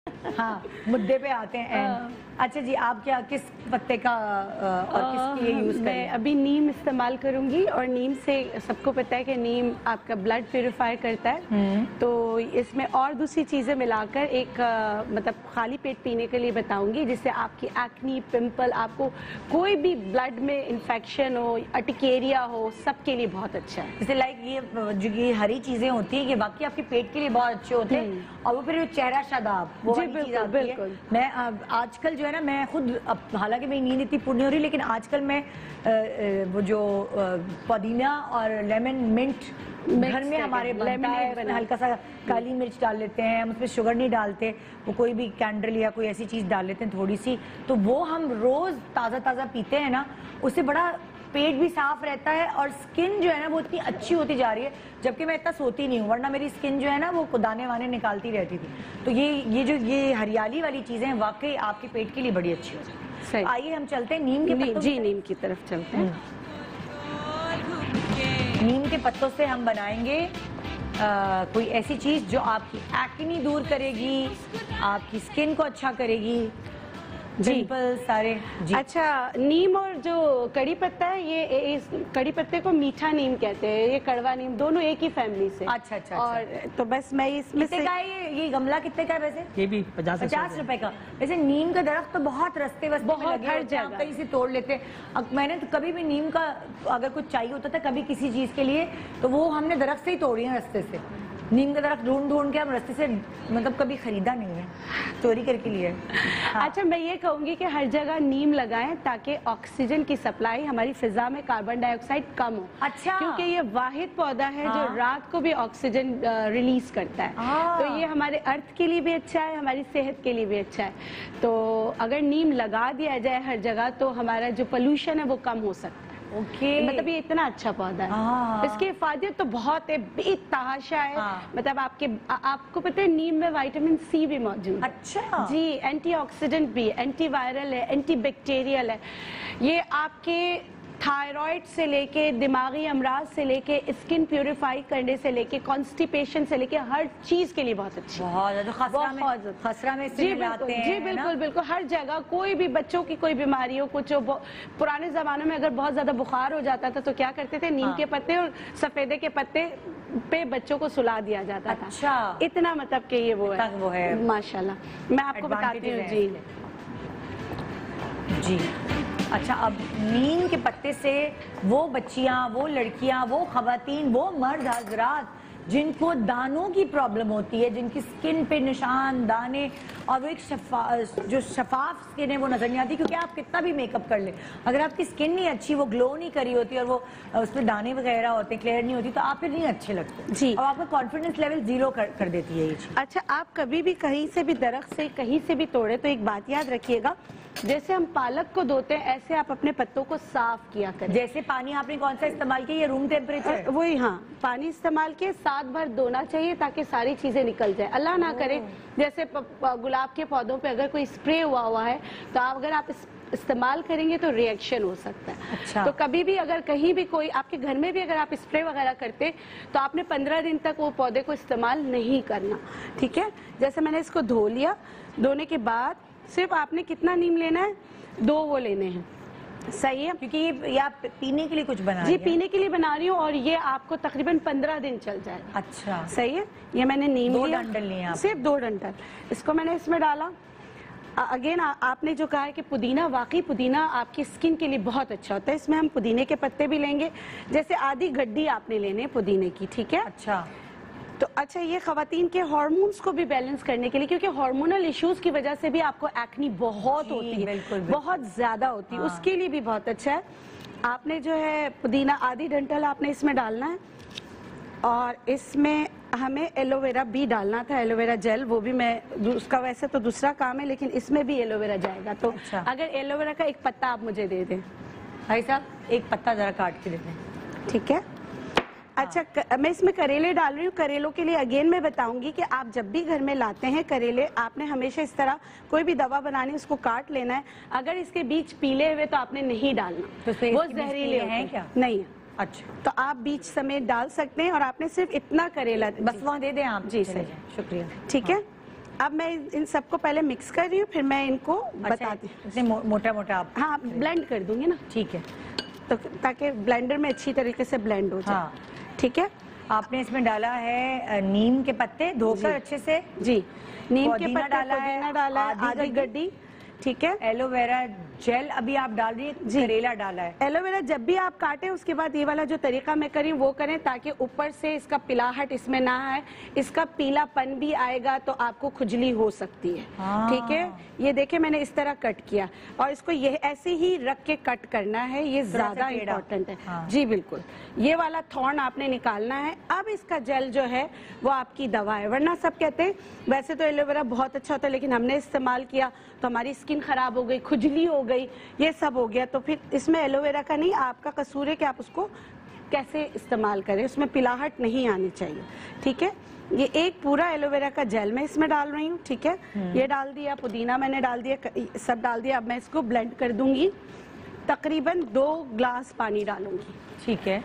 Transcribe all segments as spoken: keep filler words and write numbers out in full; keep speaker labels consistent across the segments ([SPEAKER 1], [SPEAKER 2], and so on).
[SPEAKER 1] हाँ, मुद्दे पे आते हैं। अच्छा जी, आप क्या किस पत्ते का और किसके लिए यूज करें?
[SPEAKER 2] मैं अभी नीम इस्तेमाल करूंगी और नीम से सबको पता है कि नीम आपका ब्लड प्यूरिफाई करता है, तो इसमें और दूसरी चीजें मिलाकर एक आ, मतलब खाली पेट पीने के लिए बताऊंगी, जिससे आपकी एक्नी, पिंपल, आपको कोई भी ब्लड में इन्फेक्शन हो, अर्टिकेरिया हो, सबके लिए बहुत अच्छा है।
[SPEAKER 1] जैसे लाइक ये जो ये हरी चीजें होती है, ये बाकी आपके पेट के लिए बहुत अच्छे होते हैं, और वो फिर चेहरा शादाब वो वाली चीज आती है। बिल्कुल। मैं आजकल जो है ना, मैं खुद, हालांकि मेरी नींद इतनी पूरी नहीं हो रही, लेकिन आजकल मैं वो जो पुदीना और लेमन मिंट घर में हमारे बनता है, हल्का सा काली मिर्च डाल लेते हैं, हम उसमें शुगर नहीं डालते, वो कोई भी कैंडल या कोई ऐसी चीज डाल लेते हैं थोड़ी सी, तो वो हम रोज ताजा ताजा पीते हैं ना, उससे बड़ा पेट भी साफ रहता है और स्किन जो है ना वो इतनी अच्छी होती जा रही है, जबकि मैं इतना सोती नहीं हूँ, वरना मेरी स्किन जो है ना वो दाने वाने निकालती रहती थी। तो ये ये जो ये हरियाली वाली चीजें हैं, वाकई आपके पेट के लिए बड़ी अच्छी होती है। आइए हम चलते हैं नीम के पत्तों
[SPEAKER 2] जी नीम की तरफ चलते हैं।
[SPEAKER 1] नीम के पत्तों से हम बनाएंगे आ, कोई ऐसी चीज जो आपकी एक्नी दूर करेगी, आपकी स्किन को अच्छा करेगी, सिंपल सारे जी।
[SPEAKER 2] अच्छा, नीम और जो कड़ी पत्ता है, ये इस कड़ी पत्ते को मीठा नीम कहते हैं, ये कड़वा नीम, दोनों एक ही फैमिली से।
[SPEAKER 1] अच्छा अच्छा।
[SPEAKER 2] और अच्छा। तो बस मैं इसमें
[SPEAKER 1] कितने का है ये ये गमला कितने का है वैसे?
[SPEAKER 3] ये भी पचास
[SPEAKER 1] पचास रुपए का। वैसे नीम का दरख्त तो बहुत रस्ते वस्ते में लगे होते हैं, कहीं से तोड़ लेते हैं। अब मैंने तो कभी भी नीम का अगर कुछ चाहिए होता था कभी किसी चीज के लिए, तो वो हमने दरख्त से ही तोड़ी है, रस्ते से। नीम का दरख्त ढूंढ ढूंढ के हम रस्ते से मतलब कभी खरीदा नहीं है, चोरी करके लिए।
[SPEAKER 2] हाँ। अच्छा, मैं ये कहूंगी कि हर जगह नीम लगाएं ताकि ऑक्सीजन की सप्लाई, हमारी फिजा में कार्बन डाइऑक्साइड कम हो।
[SPEAKER 1] अच्छा।
[SPEAKER 2] क्योंकि ये वाहिद पौधा है हाँ। जो रात को भी ऑक्सीजन रिलीज करता है, हाँ। तो ये हमारे अर्थ के लिए भी अच्छा है, हमारी सेहत के लिए भी अच्छा है। तो अगर नीम लगा दिया जाए हर जगह, तो हमारा जो पोल्यूशन है वो कम हो सकता है।
[SPEAKER 1] Okay okay.
[SPEAKER 2] मतलब ये इतना अच्छा पौधा है, इसकी हिफाजत तो बहुत है, बेतहाशा है। हाँ। मतलब आपके आ, आपको पता है नीम में विटामिन सी भी मौजूद है।
[SPEAKER 1] अच्छा
[SPEAKER 2] जी, एंटीऑक्सीडेंट भी, एंटी वायरल है, एंटी बैक्टीरियल है। ये आपके थायराइड से लेके दिमागी अमराज से लेके स्किन प्यूरिफाई करने से लेके कॉन्स्टिपेशन से लेके हर चीज के लिए बहुत अच्छी,
[SPEAKER 1] बहुत खसरा में, खसरा में
[SPEAKER 2] जी बिल्कुल, जी बिल्कुल बिल्कुल, हर जगह कोई भी बच्चों की कोई बीमारी हो, कुछ हो। पुराने जमानों में अगर बहुत ज्यादा बुखार हो जाता था तो क्या करते थे, नीम हाँ। के पत्ते और सफेदे के पत्ते पे बच्चों को सुला दिया जाता था।
[SPEAKER 1] अच्छा,
[SPEAKER 2] इतना मतलब कि ये वो है,
[SPEAKER 1] वो है
[SPEAKER 2] माशाल्लाह। मैं आपको बताती हूँ जी
[SPEAKER 1] जी। अच्छा, अब नीम के पत्ते से वो बच्चियां, वो लड़कियां, वो खवातीन, वो मर्द हजरात जिनको दानों की प्रॉब्लम होती है, जिनकी स्किन पे निशान, दाने, और वो एक शफा, जो शफाफ स्किन है वो नजर नहीं आती, क्योंकि आप कितना भी मेकअप कर ले, अगर आपकी स्किन नहीं अच्छी, वो ग्लो नहीं करी होती और वो उसमें दाने वगैरह होते, क्लियर नहीं होती, तो आप फिर नहीं अच्छे लगते जी, और आपका कॉन्फिडेंस लेवल जीरो कर, कर देती है ये चीज।
[SPEAKER 2] अच्छा, आप कभी भी कहीं से भी दरख्त से कहीं से भी तोड़े तो एक बात याद रखिएगा, जैसे हम पालक को धोते हैं ऐसे आप अपने पत्तों को साफ किया करें।
[SPEAKER 1] जैसे पानी आपने कौन सा इस्तेमाल किया, ये रूम टेम्परेचर?
[SPEAKER 2] वही, हाँ, पानी इस्तेमाल किए, सात बार धोना चाहिए ताकि सारी चीजें निकल जाए। अल्लाह ना करे जैसे गुलाब के पौधों पे अगर कोई स्प्रे हुआ हुआ है, तो आप अगर आप इस्तेमाल करेंगे तो रिएक्शन हो सकता है।
[SPEAKER 1] अच्छा।
[SPEAKER 2] तो कभी भी अगर कहीं भी कोई आपके घर में भी अगर आप स्प्रे वगैरह करते, तो आपने पंद्रह दिन तक वो पौधे को इस्तेमाल नहीं करना, ठीक है। जैसे मैंने इसको धो लिया, धोने के बाद सिर्फ आपने कितना नीम लेना है, दो वो लेने हैं, सही है,
[SPEAKER 1] क्योंकि ये आप पीने के लिए कुछ बना
[SPEAKER 2] जी, पीने के लिए बना रही हूँ, और ये आपको तकरीबन पंद्रह दिन चल जाएगा।
[SPEAKER 1] अच्छा,
[SPEAKER 2] सही है। ये मैंने नीम
[SPEAKER 1] दो
[SPEAKER 2] लिया,
[SPEAKER 1] डंडल लिए,
[SPEAKER 2] सिर्फ दो डंडल, इसको मैंने इसमें डाला। अगेन आपने जो कहा है कि पुदीना, वाकई पुदीना आपकी स्किन के लिए बहुत अच्छा होता है, इसमें हम पुदीने के पत्ते भी लेंगे, जैसे आधी गड्डी आपने लेने पुदीने की, ठीक है।
[SPEAKER 1] अच्छा,
[SPEAKER 2] तो अच्छा, ये खवातीन के हार्मोन्स को भी बैलेंस करने के लिए, क्योंकि हार्मोनल इश्यूज की वजह से भी आपको एक्नी बहुत होती है,
[SPEAKER 1] बिल्कुल, बिल्कुल।
[SPEAKER 2] बहुत ज्यादा होती है,
[SPEAKER 1] हाँ।
[SPEAKER 2] उसके लिए भी बहुत अच्छा है। आपने जो है पुदीना आधी डंठल आपने इसमें डालना है, और इसमें हमें एलोवेरा भी डालना था, एलोवेरा जेल, वो भी मैं, उसका वैसे तो दूसरा काम है लेकिन इसमें भी एलोवेरा जाएगा। तो
[SPEAKER 1] अच्छा।
[SPEAKER 2] अगर एलोवेरा का एक पत्ता आप मुझे दे दें
[SPEAKER 1] भाई साहब, एक पत्ता जरा काट के दे दें,
[SPEAKER 2] ठीक है। अच्छा, क, मैं इसमें करेले डाल रही हूँ। करेलों के लिए अगेन मैं बताऊंगी कि आप जब भी घर में लाते हैं करेले, आपने हमेशा इस तरह कोई भी दवा बनानी, उसको काट लेना है। अगर इसके बीज पीले हुए तो आपने नहीं डालना,
[SPEAKER 1] तो
[SPEAKER 2] वो जहरीले हैं क्या? नहीं है।
[SPEAKER 1] अच्छा,
[SPEAKER 2] तो आप बीज समेत डाल सकते हैं, और आपने सिर्फ इतना करेला,
[SPEAKER 1] बस वहाँ दे दें आप।
[SPEAKER 2] जी सही,
[SPEAKER 1] शुक्रिया,
[SPEAKER 2] ठीक है। अब मैं इन सबको पहले मिक्स कर रही हूँ, फिर मैं इनको
[SPEAKER 1] अच्छा,
[SPEAKER 2] बताती हूँ।
[SPEAKER 1] इतने मो, मोटा मोटा आप
[SPEAKER 2] हाँ ब्लेंड कर दूंगी ना,
[SPEAKER 1] ठीक है,
[SPEAKER 2] तो ताकि ब्लेंडर में अच्छी तरीके से ब्लेंड हो जाए।
[SPEAKER 1] हाँ।
[SPEAKER 2] ठीक है,
[SPEAKER 1] आपने इसमें डाला है नीम के पत्ते धोकर अच्छे से,
[SPEAKER 2] जी नीम के पत्ते
[SPEAKER 1] डाला है,
[SPEAKER 2] पुदीना डाला है, आधी गड्डी, ठीक है,
[SPEAKER 1] एलोवेरा जेल अभी आप डाल रही है, करेला डाला है।
[SPEAKER 2] एलोवेरा जब भी आप काटें उसके बाद ये वाला जो तरीका मैं करी वो करें, ताकि ऊपर से इसका पिलाहट इसमें ना आए, इसका पीलापन भी आएगा तो आपको खुजली हो सकती है। ठीक है, ये देखे मैंने इस तरह कट किया और इसको ये ऐसे ही रख के कट करना है, ये ज्यादा इम्पोर्टेंट है। हाँ। जी बिल्कुल, ये वाला थॉर्न आपने निकालना है। अब इसका जेल जो है वो आपकी दवा है, वरना सब कहते हैं वैसे तो एलोवेरा बहुत अच्छा होता है, लेकिन हमने इस्तेमाल किया तो हमारी स्किन खराब हो गई, खुजली हो गई, ये सब हो गया। तो फिर इसमें एलोवेरा का नहीं, आपका कसूर है कि आप उसको कैसे इस्तेमाल करें, उसमें पिलाहट नहीं आनी चाहिए। ठीक है, ये एक पूरा एलोवेरा का जेल मैं इसमें डाल रही हूँ। ठीक है, ये डाल दिया, पुदीना मैंने डाल दिया, सब डाल दिया। अब मैं इसको ब्लेंड कर दूंगी, तकरीबन दो ग्लास पानी डालूंगी। ठीक है,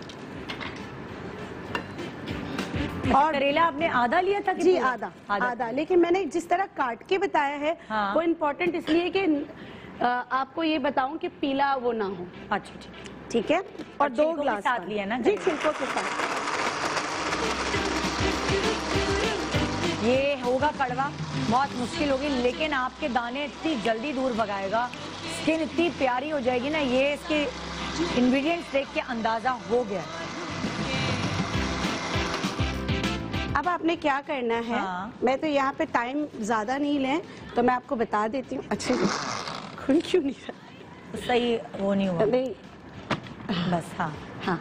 [SPEAKER 1] और करेला आपने आधा लिया था कि
[SPEAKER 2] जी आधा आधा, आधा लेकिन मैंने जिस तरह काट के बताया है हाँ। वो इम्पोर्टेंट इसलिए कि आपको ये बताऊं कि पीला वो ना हो।
[SPEAKER 1] अच्छा ठीक
[SPEAKER 2] ठीक है, और दो ग्लास
[SPEAKER 1] साथ लिया ना
[SPEAKER 2] जी, छिलकों के साथ।
[SPEAKER 1] ये होगा कड़वा, बहुत मुश्किल होगी, लेकिन आपके दाने इतनी जल्दी दूर भगाएगा, स्किन इतनी प्यारी हो जाएगी ना। ये इसके इंग्रेडिएंट्स देख के अंदाजा हो गया।
[SPEAKER 2] अब आपने क्या करना है, हाँ। मैं तो यहाँ पे टाइम ज्यादा नहीं लें तो मैं आपको बता देती हूँ। अच्छे खुल क्यों नहीं रहा,
[SPEAKER 1] सही वो नहीं हुआ
[SPEAKER 2] नहीं
[SPEAKER 1] बस। हाँ
[SPEAKER 2] हाँ,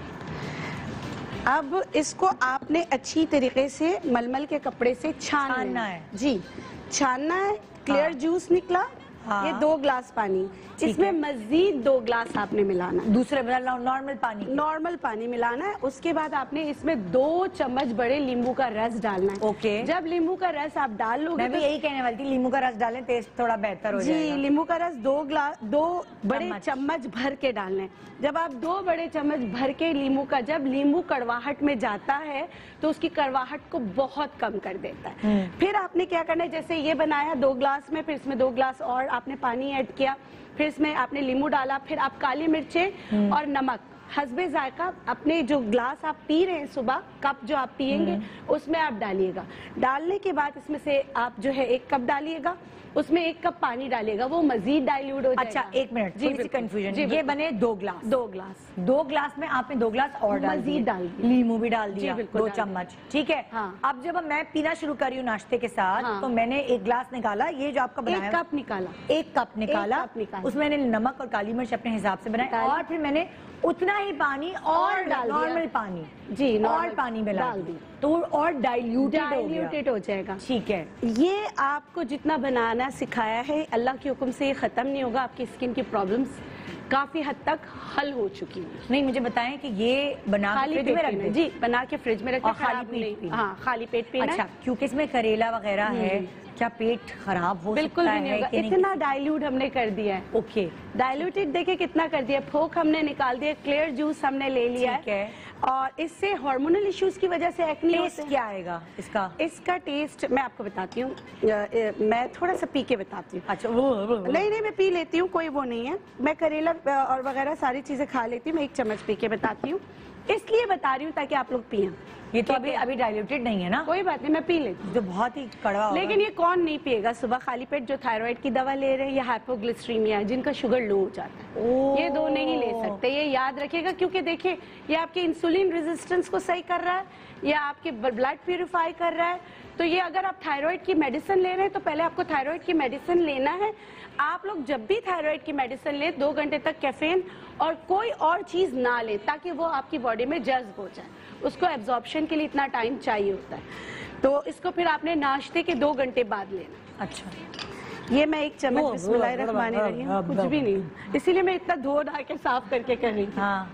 [SPEAKER 2] अब इसको आपने अच्छी तरीके से मलमल के कपड़े से छान
[SPEAKER 1] छानना है।
[SPEAKER 2] जी छानना है। क्लियर हाँ। जूस निकला, हाँ। ये दो ग्लास पानी, इसमें मजीद दो ग्लास आपने मिलाना,
[SPEAKER 1] दूसरे नॉर्मल पानी
[SPEAKER 2] नॉर्मल पानी मिलाना है। उसके बाद आपने इसमें दो चम्मच बड़े नींबू का रस डालना है।
[SPEAKER 1] ओके,
[SPEAKER 2] जब नींबू का रस आप डाल लोगे,
[SPEAKER 1] मैं भी यही कहने वाली थी, नींबू का रस डालें, टेस्ट थोड़ा बेहतर हो जाएगा।
[SPEAKER 2] जी, नींबू का रस दो ग्लास दो बड़े चम्मच भर के डालना है। जब आप दो बड़े चम्मच भर के नींबू का, जब नींबू कड़वाहट में जाता है तो उसकी कड़वाहट को बहुत कम कर देता है। फिर आपने क्या करना है, जैसे ये बनाया दो ग्लास में, फिर इसमें दो ग्लास और आपने पानी ऐड किया, फिर इसमें आपने नींबू डाला, फिर आप काली मिर्चें और नमक हस्बे जायका, अपने जो ग्लास आप पी रहे हैं सुबह, कप जो आप पिएंगे उसमें आप डालिएगा। डालने के बाद इसमें से आप जो है एक कप डालिएगा, उसमें एक कप पानी डालिएगा, वो मजीद डाइल्यूट हो जाएगा।
[SPEAKER 1] अच्छा एक मिनट, थोड़ी सी कंफ्यूजन, ये बने दो ग्लास
[SPEAKER 2] दो ग्लास
[SPEAKER 1] दो ग्लास में आपने दो ग्लास और
[SPEAKER 2] मजीद डाल दिया,
[SPEAKER 1] नींबू भी डाल दिया, दो चम्मच। ठीक है,
[SPEAKER 2] हाँ।
[SPEAKER 1] अब जब मैं पीना शुरू कर रही हूँ नाश्ते के साथ, हाँ। तो मैंने एक ग्लास निकाला, ये जो आपका बनाया
[SPEAKER 2] एक कप निकाला,
[SPEAKER 1] एक कप निकाला, उसमें मैंने नमक और काली मिर्च अपने हिसाब से बनाया, और फिर मैंने उतना ही पानी और नॉर्मल पानी
[SPEAKER 2] जी
[SPEAKER 1] और पानी में डाल दी, तो और डाइल्यूटेड
[SPEAKER 2] हो जाएगा।
[SPEAKER 1] ठीक है,
[SPEAKER 2] ये आपको जितना बनाना सिखाया है, अल्लाह के हुक्म से ये खत्म नहीं होगा। आपकी स्किन की प्रॉब्लम्स काफी हद तक हल हो चुकी है।
[SPEAKER 1] नहीं, मुझे बताएं कि ये बना
[SPEAKER 2] खाली
[SPEAKER 1] फ्रिज में रख दें?
[SPEAKER 2] जी, बना के फ्रिज में रखें,
[SPEAKER 1] खाली पेट।
[SPEAKER 2] हाँ, खाली पेट पीना।
[SPEAKER 1] अच्छा, क्योंकि इसमें करेला वगैरह है, क्या पेट खराब हो
[SPEAKER 2] बिल्कुल
[SPEAKER 1] सकता
[SPEAKER 2] भी नहीं
[SPEAKER 1] है?
[SPEAKER 2] होगा, इतना डाइल्यूट हमने कर दिया है।
[SPEAKER 1] ओके,
[SPEAKER 2] डाइल्यूटेड देखिए कितना कर दिया, फोक हमने निकाल दिया, क्लियर जूस हमने ले लिया है, और इससे हार्मोनल इश्यूज की वजह से एक्ने
[SPEAKER 1] टेस्ट क्या आएगा इसका?
[SPEAKER 2] इसका टेस्ट मैं आपको बताती हूँ, मैं थोड़ा सा पी के बताती हूँ।
[SPEAKER 1] अच्छा, वो, वो, वो।
[SPEAKER 2] नहीं नहीं, मैं पी लेती हूँ, कोई वो नहीं है, मैं करेला और वगैरह सारी चीजें खा लेती हूँ, मैं एक चम्मच पी के बताती हूँ, इसलिए बता रही हूँ ताकि आप लोग पिए।
[SPEAKER 1] ये तो अभी अभी डाइल्यूटेड नहीं है ना?
[SPEAKER 2] कोई बात नहीं, मैं पी लेती हूँ,
[SPEAKER 1] जो बहुत ही कड़वा होगा।
[SPEAKER 2] लेकिन ये कौन नहीं पिएगा सुबह खाली पेट, जो थायराइड की दवा ले रहे हैं या हाइपोग्लिसरीमिया, जिनका शुगर लो हो जाता है, ये दो नहीं ले सकते, ये याद रखिएगा। क्योंकि देखिए, ये आपके इंसुलिन रेजिस्टेंस को सही कर रहा है, या आपके ब्लड प्यूरिफाई कर रहा है। तो ये अगर आप थायराइड की मेडिसिन ले रहे हैं तो पहले आपको थायराइड की मेडिसिन लेना है। आप लोग जब भी थायराइड की मेडिसिन लें, दो घंटे तक कैफीन और कोई और चीज ना लें, ताकि वो आपकी बॉडी में जज्ब हो जाए। उसको एब्जॉर्प्शन के लिए इतना टाइम चाहिए होता है, तो इसको फिर आपने नाश्ते के दो घंटे बाद लेना।
[SPEAKER 1] अच्छा,
[SPEAKER 2] ये मैं एक चम्मच बिस्मिल्लाहिर्रहमानिर्रहीम, कुछ भी नहीं, इसीलिए मैं इतना धो धा के साफ करके कर रही हूँ।
[SPEAKER 1] हाँ,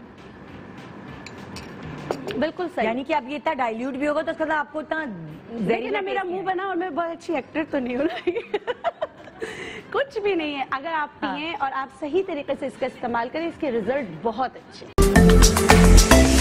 [SPEAKER 2] बिल्कुल सही।
[SPEAKER 1] यानी कि अब ये इतना डाइल्यूट भी होगा तो उसका मतलब आपको इतना,
[SPEAKER 2] लेकिन मेरा मुंह बना और मैं बहुत अच्छी एक्टर तो नहीं हो रही कुछ भी नहीं है। अगर आप पिए और आप सही तरीके से इसका इस्तेमाल करें, इसके रिजल्ट बहुत अच्छे।